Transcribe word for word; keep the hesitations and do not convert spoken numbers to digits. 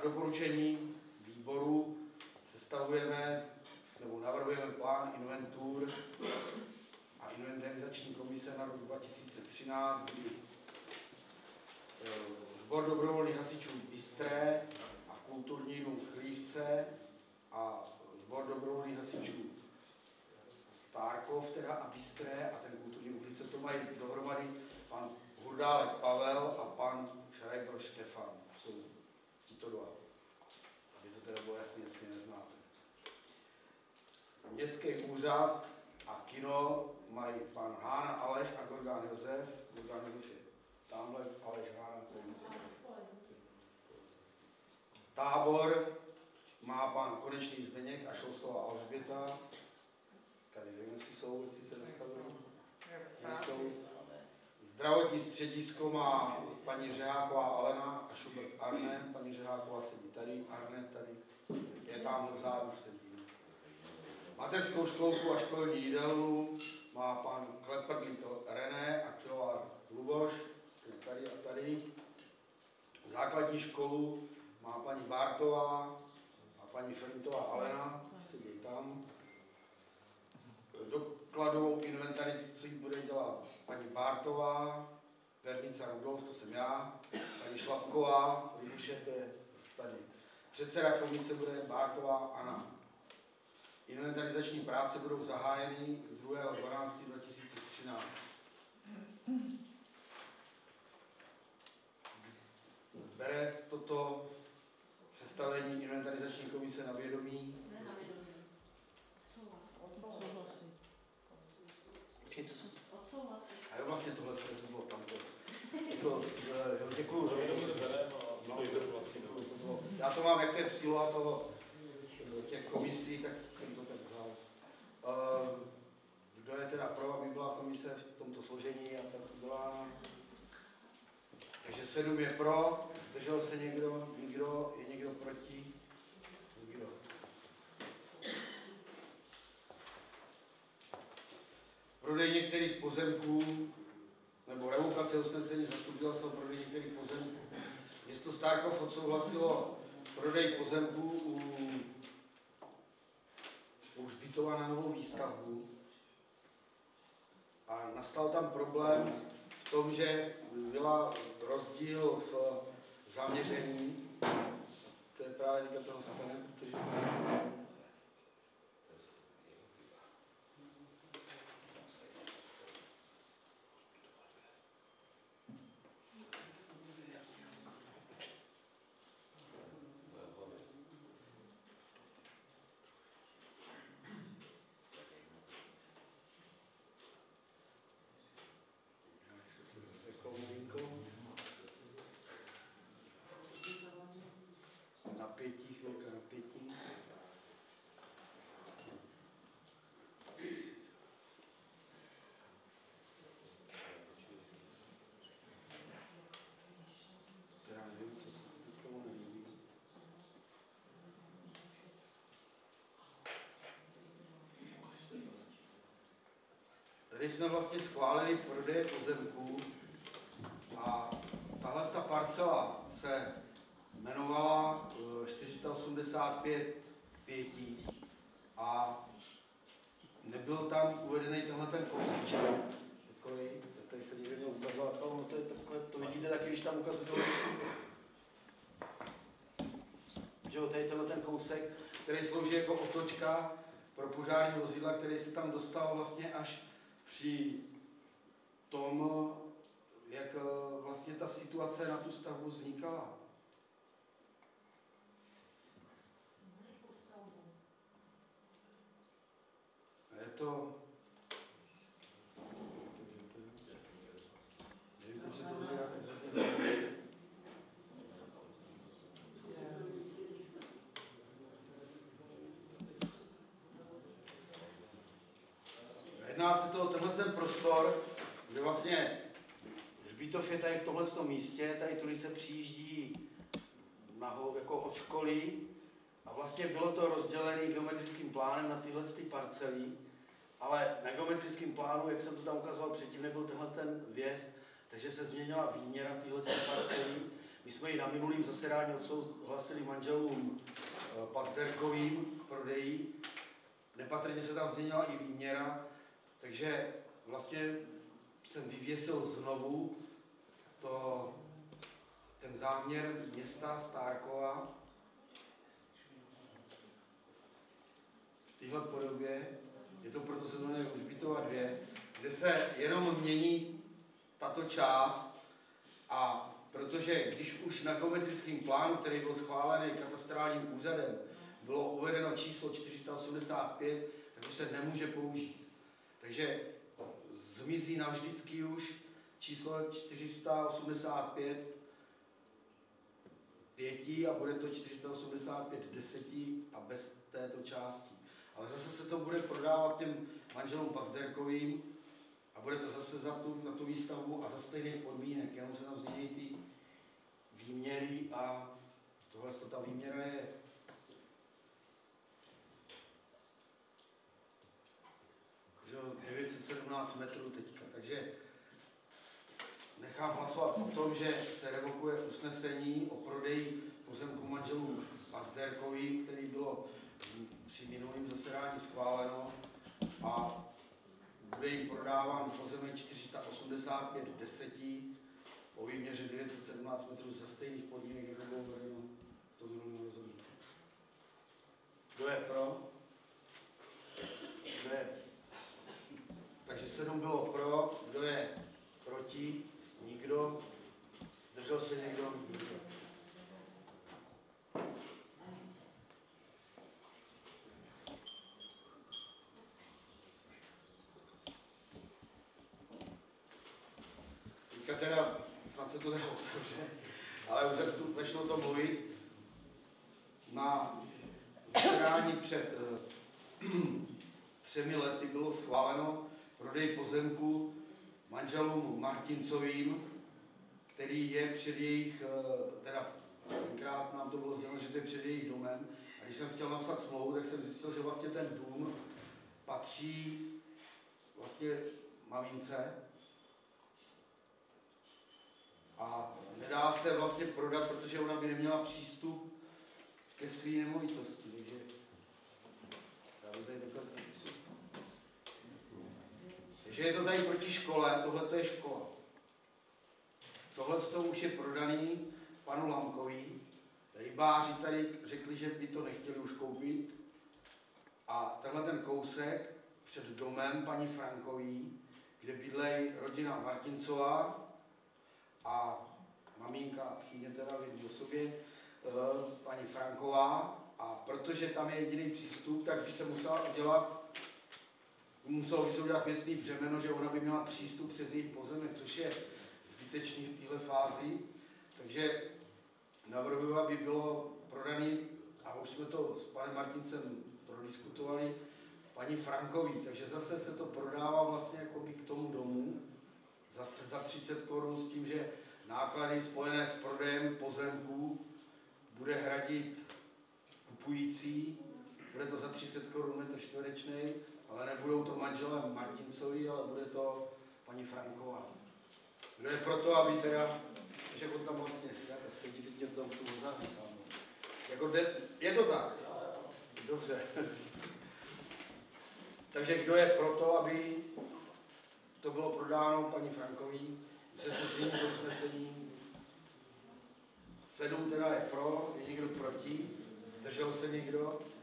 doporučení výboru sestavujeme nebo navrhujeme plán inventur a inventarizační komise na rok dva tisíce třináct, kdy Sbor dobrovolných hasičů Bystré a kulturní dům Chlívce a Sbor dobrovolných hasičů Stárkov teda a Bystré a ten kulturní dům Chlívce, to mají dohromady pan Hurdálek Pavel a pan Šrajbr Štefan. Jsou tito dva. Aby to teda bylo jasně, jestli neznáte. Městský úřad a kino mají pan Hána Aleš a Gorgán Josef. Gorgán Josef je tamhle, Aleš Hána, to je myslím. Tábor má pan Konečný Zdeněk a Šoustová Alžběta. Tady nevím, jestli jsou, jestli se dostavují. Nejsou. Zdravotní středisko má paní Řeháková Alena a Schubert Arne. Paní Řeháková sedí tady, Arne tady. Je tam vzadu sedí. Mateřskou školku a školní jídelnu má pan Kleprdlík René a Kilovár Luboš, tady a tady. Základní školu má paní Bártová a paní Flintová Alena, sedí tam. Dokladovou inventarizaci bude dělat paní Bártová, Vernica Rudolf, to jsem já, paní Šlapková, Libuše, to je tady. Předseda komise bude Bártová Anna. Inventarizační práce budou zahájeny druhého dvanáctého dva tisíce třináct. Bere toto sestavení inventarizační komise na vědomí? Ne na vědomí. Souhlasí. Počkej, co? Odsouhlasí. A jo, vlastně tohle to bylo tamto. Děkuju. Já to mám, jak to je příloha toho, těch komisí, tak jsem to tak vzal. Kdo je teda pro, aby byla komise v tomto složení a tak byla? Takže sedm je pro, zdržel se někdo, nikdo, je někdo proti? Nikdo. Prodej některých pozemků, nebo revokace usnesení zastupitelstva prodej některých pozemků. Město Stárkov odsouhlasilo prodej pozemků u, u Hřbitova na novou výstavbu. A nastal tam problém v tom, že byla rozdíl v zaměření. To je právě teďka to nastane, protože napětí, chvilka napětí. Teda nevím, co se teďka nelíbí. Tady jsme vlastně schválili prodeje pozemků a tahle ta parcela se jmenovala čtyři sta osmdesát pět pětí a nebyl tam uvedený tenhle ten kousíček, takový, tady se někde ukazovat, ale ono to je takové, to vidíte taky, když tam ukazuju to, že jo, tady tenhle ten kousek, který slouží jako otočka pro požární vozidla, který se tam dostal vlastně až při tom, jak vlastně ta situace na tu stavbu vznikala. Je to... Nevím, proč se to udělá tak hrozně. Jedná se to o tenhle ten prostor, kde vlastně Hřbitov je tady v tomhle místě, tady tudy se přijíždí nahoru jako od školy a vlastně bylo to rozdělené geometrickým plánem na tyhle ty parcely, ale na geometrickém plánu, jak jsem to tam ukazoval předtím, nebyl tenhle ten vjezd, takže se změnila výměra tyhle parcelí. My jsme ji na minulém zasedání odsouhlasili manželům Pazderkovým k prodeji. Nepatrně se tam změnila i výměra, takže vlastně jsem vyvěsil znovu to, ten záměr města Stárkova v téhle podobě. Je to proto se jmenuje Hřbitova dvě, kde se jenom mění tato část a protože když už na geometrickém plánu, který byl schválený katastrálním úřadem, bylo uvedeno číslo čtyři sta osmdesát pět, tak už se nemůže použít. Takže zmizí navždycky už číslo čtyři sta osmdesát pět pěti a bude to čtyři sta osmdesát pět deseti a bez této části. Ale zase se to bude prodávat těm manželům Pazderkovým a bude to zase za tu, na tu výstavbu a za stejných podmínek, jenom se tam změní ty výměry a tohle ta výměra je devět set sedmnáct metrů teďka, takže nechám hlasovat o tom, že se revokuje usnesení o prodeji pozemku manželů Pazderkovým, který bylo při minulém zasedání schváleno a bude jim prodáván pozemek čtyři sta osmdesát pět deseti o výměře devět set sedmnáct metrů za stejných podmínek, jako bylo uvedeno v tom minulém rozhodnutí. Kdo je pro? Kdo je? Takže sedm bylo pro, kdo je proti? Nikdo. Zdržel se někdo? Nikdo. Teďka teda, snad se to teda otevře, ale už tu začalo to mluvit. Na zasedání před uh, třemi lety bylo schváleno prodej pozemku manželům Martincovým, který je před jejich, teda tenkrát nám to bylo sděleno, že to je před jejich domem. A když jsem chtěl napsat smlouvu, tak jsem zjistil, že vlastně ten dům patří vlastně mamince. A nedá se vlastně prodat, protože ona by neměla přístup ke své nemovitosti. Takže já bych tady takhle Takže je to tady proti škole, tohle to je škola. Tohle už je prodaný panu Lamkovi. Rybáři tady řekli, že by to nechtěli už koupit. A tenhle ten kousek před domem paní Frankový, kde bydlej rodina Martincová a maminka, tchýně teda vědí o sobě, paní Franková. A protože tam je jediný přístup, tak by se musela udělat muselo by se udělat věcný břemeno, že ona by měla přístup přes jejich pozemek, což je zbytečný v téhle fázi. Takže navrhuji, aby bylo prodaný, a už jsme to s panem Martincem prodiskutovali, paní Frankový. Takže zase se to prodává vlastně jakoby k tomu domu, zase za třicet korun s tím, že náklady spojené s prodejem pozemků bude hradit kupující, bude to za třicet korun metr čtverečný, ale nebudou to manželé Martincovi, ale bude to paní Franková. Kdo je proto, aby teda, že on tam vlastně sedí, vidíte to tu vozáky tam. Jako de, je to tak? Dobře. Takže kdo je proto, aby to bylo prodáno paní Frankový, se se změní to usnesení. Sedm teda je pro, je někdo proti, zdržel se někdo?